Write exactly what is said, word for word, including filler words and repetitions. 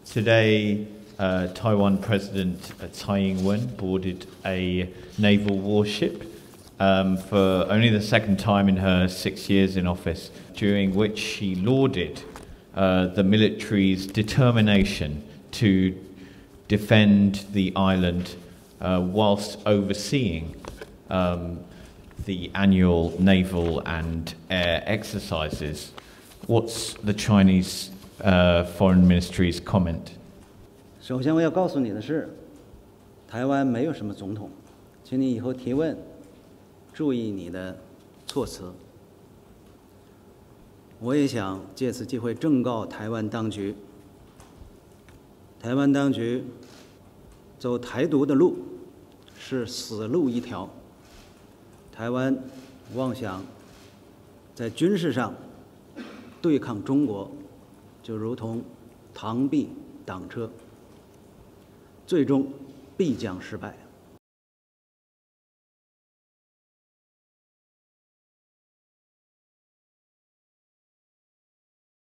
Today, uh, Taiwan President uh, Tsai Ing-wen boarded a naval warship um, for only the second time in her six years in office, during which she lauded uh, the military's determination to defend the island uh, whilst overseeing um, the annual naval and air exercises. What's the Chinese uh, Foreign Ministry's comment? 首先，我要告诉你的是，台湾没有什么总统，请你以后提问注意你的措辞。我也想借此机会正告台湾当局，台湾当局走台独的路是死路一条。台湾妄想在军事上对抗中国，就如同螳臂挡车，最终必将失败。